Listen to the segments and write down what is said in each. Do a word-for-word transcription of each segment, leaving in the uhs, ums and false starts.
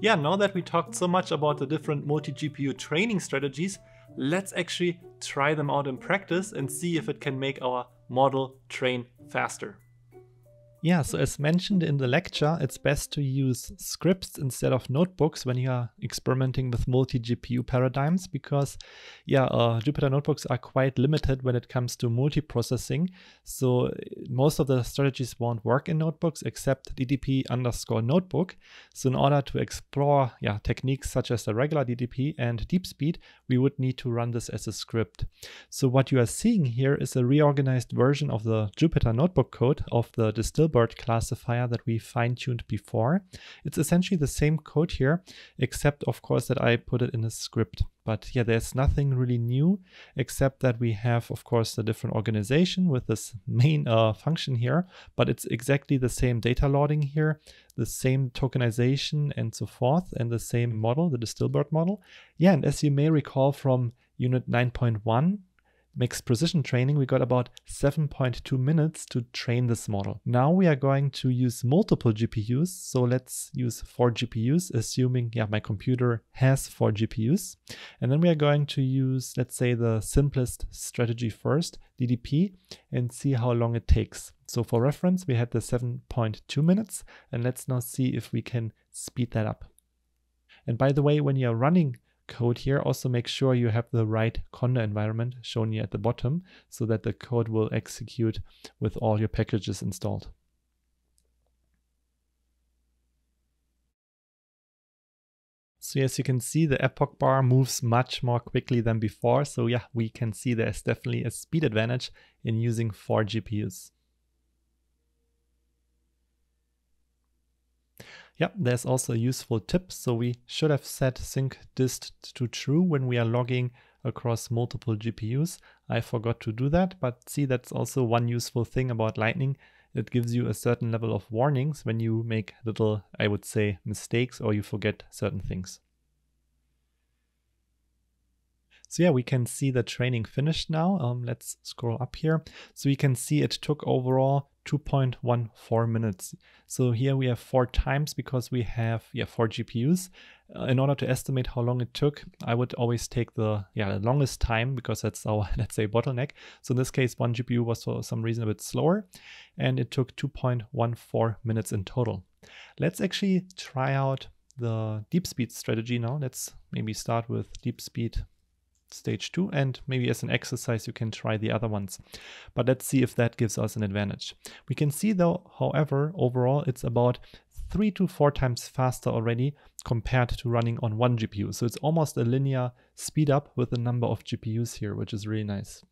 yeah, now that we talked so much about the different multi-G P U training strategies, let's actually try them out in practice and see if it can make our model train faster. Yeah, so as mentioned in the lecture, it's best to use scripts instead of notebooks when you are experimenting with multi-G P U paradigms because, yeah, uh, Jupyter notebooks are quite limited when it comes to multiprocessing. So most of the strategies won't work in notebooks except D D P underscore notebook. So in order to explore yeah, techniques such as the regular D D P and deep speed, we would need to run this as a script. So what you are seeing here is a reorganized version of the Jupyter notebook code of the Distilbert classifier that we fine-tuned before. It's essentially the same code here, except of course that I put it in a script. But yeah, there's nothing really new, except that we have, of course, the different organization with this main uh, function here, but it's exactly the same data loading here, the same tokenization and so forth, and the same model, the Distilbert model. Yeah, and as you may recall from unit nine point one, mixed precision training, we got about seven point two minutes to train this model. Now we are going to use multiple G P Us. So let's use four G P Us, assuming yeah, my computer has four G P Us. And then we are going to use, let's say, the simplest strategy first, D D P, and see how long it takes. So for reference, we had the seven point two minutes, and let's now see if we can speed that up. And by the way, when you're running code here, also make sure you have the right conda environment shown here at the bottom so that the code will execute with all your packages installed. So as you can see, the epoch bar moves much more quickly than before. So yeah, we can see there's definitely a speed advantage in using four G P Us. Yep, there's also a useful tip. So we should have set sync dist to true when we are logging across multiple G P Us. I forgot to do that, but see, that's also one useful thing about Lightning. It gives you a certain level of warnings when you make little, I would say, mistakes or you forget certain things. So yeah, we can see the training finished now. Um, let's scroll up here. So you can see it took overall two point one four minutes. So here we have four times because we have yeah four G P Us. Uh, in order to estimate how long it took, I would always take the yeah the longest time because that's our, let's say, bottleneck. So in this case, one G P U was for some reason a bit slower, and it took two point one four minutes in total. Let's actually try out the deep speed strategy now. Let's maybe start with deep speed stage two, and maybe as an exercise you can try the other ones, but let's see if that gives us an advantage. We can see though, however, overall it's about three to four times faster already compared to running on one G P U. So it's almost a linear speed up with the number of G P Us here, which is really nice.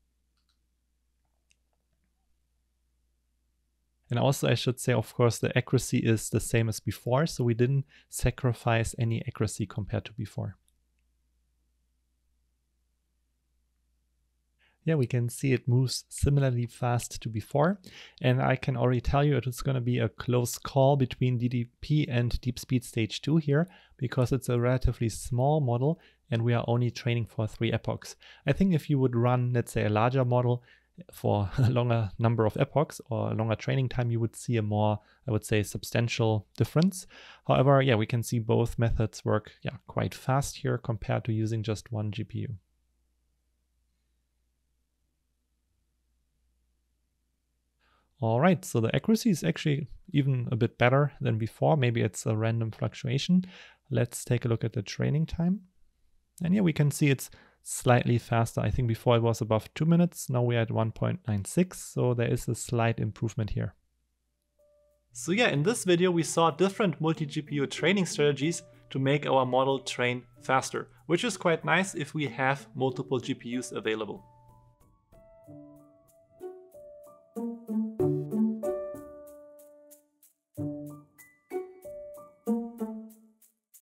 And also I should say, of course, the accuracy is the same as before, so we didn't sacrifice any accuracy compared to before. Yeah, we can see it moves similarly fast to before. And I can already tell you it's going to be a close call between D D P and Deep Speed Stage two here, because it's a relatively small model and we are only training for three epochs. I think if you would run, let's say, a larger model for a longer number of epochs or a longer training time, you would see a more, I would say, substantial difference. However, yeah, we can see both methods work yeah, quite fast here compared to using just one G P U. All right, so the accuracy is actually even a bit better than before. Maybe it's a random fluctuation. Let's take a look at the training time. And here we can see it's slightly faster. I think before it was above two minutes. Now we're at one point nine six. So there is a slight improvement here. So yeah, in this video, we saw different multi-G P U training strategies to make our model train faster, which is quite nice if we have multiple G P Us available.